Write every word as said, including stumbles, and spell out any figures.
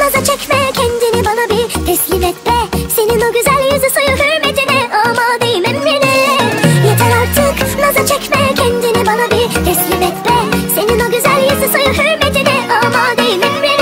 naza çekme, kendini bana bir teslim et be. Senin o güzel yüzü suyu hürmetine, amadeyim emrine. Yeter artık naza çekme, kendini bana bir teslim et be. Senin o güzel yüzü suyu hürmetine, amadeyim emrine.